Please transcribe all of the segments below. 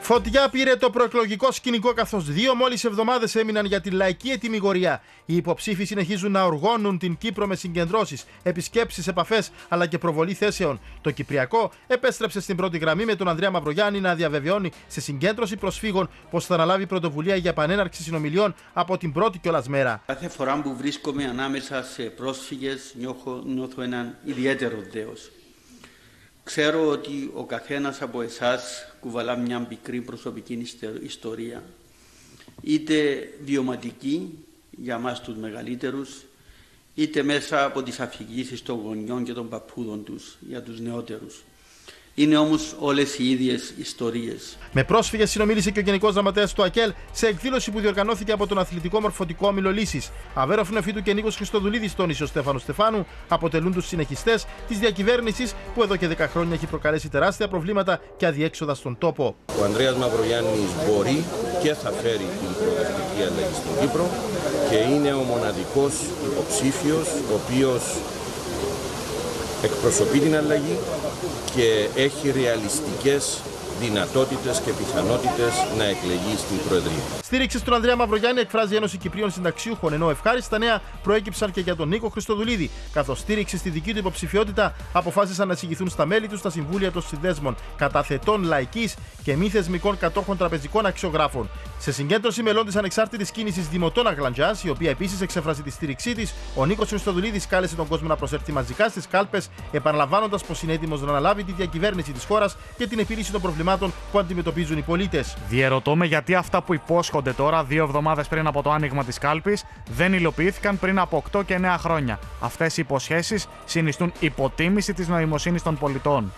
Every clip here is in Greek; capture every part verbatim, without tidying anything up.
Φωτιά πήρε το προεκλογικό σκηνικό, καθώς δύο μόλις εβδομάδες έμειναν για τη λαϊκή ετοιμιγορία. Οι υποψήφοι συνεχίζουν να οργώνουν την Κύπρο με συγκεντρώσεις, επισκέψεις, επαφές αλλά και προβολή θέσεων. Το Κυπριακό επέστρεψε στην πρώτη γραμμή με τον Ανδρέα Μαυρογιάννη να διαβεβαιώνει σε συγκέντρωση προσφύγων πως θα αναλάβει πρωτοβουλία για επανέναρξη συνομιλιών από την πρώτη κιόλας μέρα. Κάθε φορά που βρίσκομαι ανάμεσα σε πρόσφυγες νιώθω, νιώθω έναν ιδιαίτερο δέος. Ξέρω ότι ο καθένας από εσάς κουβαλά μια μικρή προσωπική ιστορία, είτε βιωματική για μας τους μεγαλύτερους, είτε μέσα από τις αφηγήσεις των γονιών και των παππούδων τους για τους νεότερους. Είναι όμως όλες οι ίδιες ιστορίες. Με πρόσφυγες συνομίλησε και ο Γενικός Γραμματέας του ΑΚΕΛ σε εκδήλωση που διοργανώθηκε από τον Αθλητικό Μορφωτικό Όμιλο Λύσης. Αβέροφ Νεοφίτου και Νίκος Χριστοδουλίδης, τόνισε ο Στέφανος Στεφάνου, αποτελούν τους συνεχιστές της διακυβέρνησης που εδώ και δέκα χρόνια έχει προκαλέσει τεράστια προβλήματα και αδιέξοδα στον τόπο. Ο Ανδρέας Μαυρογιάννης μπορεί και θα φέρει την προοδευτική αλλαγή στην Κύπρο και είναι ο μοναδικός υποψήφιος ο οποίος εκπροσωπεί την αλλαγή και έχει ρεαλιστικές δυνατότητες και πιθανότητες να εκλεγεί στην Προεδρία. Στήριξη στον Ανδρέα Μαυρογιάννη εκφράζει η Ένωση Κυπρίων Συνταξιούχων, ενώ ευχάριστα νέα προέκυψαν και για τον Νίκο Χριστοδουλίδη. Καθώς στήριξη στη δική του υποψηφιότητα αποφάσισαν να εισηγηθούν στα μέλη του στα συμβούλια των συνδέσμων καταθετών λαϊκής και μη θεσμικών κατόχων τραπεζικών αξιογράφων. Σε συγκέντρωση μελών της ανεξάρτητης κίνησης Δημοτών Αγλαντζάς, η οποία επίσης εξέφρασε τη στήριξή της, ο Νίκος Χριστοδουλίδης κάλεσε τον κόσμο να προσέλθει μαζικά στις κάλπες, επαναλαμβάνοντας πως είναι έτοιμος να αναλάβει τη διακυβέρνηση της χώρας και την επίλυση των προβλημάτων που αντιμετωπίζουν οι πολίτες. Διερωτώ με γιατί αυτά που υπόσχονται τώρα, δύο εβδομάδες πριν από το άνοιγμα της κάλπης, δεν υλοποιήθηκαν πριν από οκτώ και εννέα χρόνια. Αυτές οι υποσχέσεις συνιστούν υποτίμηση της νοημοσύνης των πολιτών.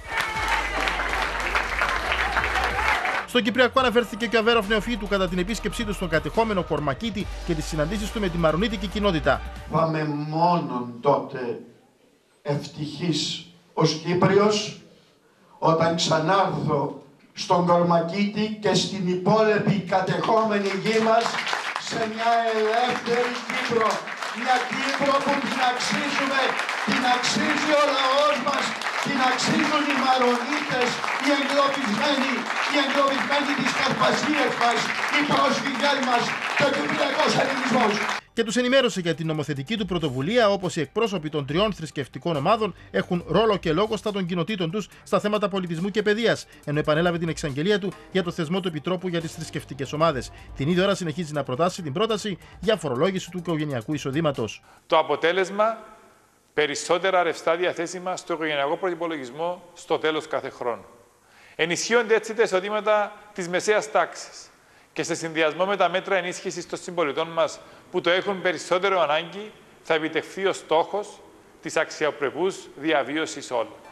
Στον Κυπριακό αναφέρθηκε και ο Αβέροφ Νεοφίτου κατά την επίσκεψή του στον κατεχόμενο Κορμακίτη και τις συναντήσεις του με τη μαρονίτικη κοινότητα. Πάμε μόνον τότε ευτυχής ως Κύπριος όταν ξανάρθω στον Κορμακίτη και στην υπόλοιπη κατεχόμενη γη μας σε μια ελεύθερη Κύπρο. Μια Κύπρο που την αξίζουμε, την αξίζει ο λαός μας, την αξίζουν οι Μαρονίτες, οι εγκλωβισμένοι, οι εγκλωβισμένοι της Καρπασίας μας, οι πρόσφυγες μας και ο Κυπριακός Ελληνισμός. Και τους ενημέρωσε για την νομοθετική του πρωτοβουλία, όπως οι εκπρόσωποι των τριών θρησκευτικών ομάδων έχουν ρόλο και λόγο στα των κοινοτήτων τους στα θέματα πολιτισμού και παιδείας, ενώ επανέλαβε την εξαγγελία του για το θεσμό του Επιτρόπου για τις θρησκευτικές ομάδες. Την ίδια ώρα συνεχίζει να προτάσει την πρόταση για φορολόγηση του οικογενειακού εισοδήματος. Το αποτέλεσμα, περισσότερα ρευστά διαθέσιμα στο οικογενειακό προϋπολογισμό στο τέλος κάθε χρόνου. Ενισχύονται έτσι τα εισοδήματα της μεσαίας τάξης και σε συνδυασμό με τα μέτρα ενίσχυσης των συμπολιτών μας που το έχουν περισσότερο ανάγκη, θα επιτευχθεί ο στόχος της αξιοπρεπούς διαβίωσης όλων.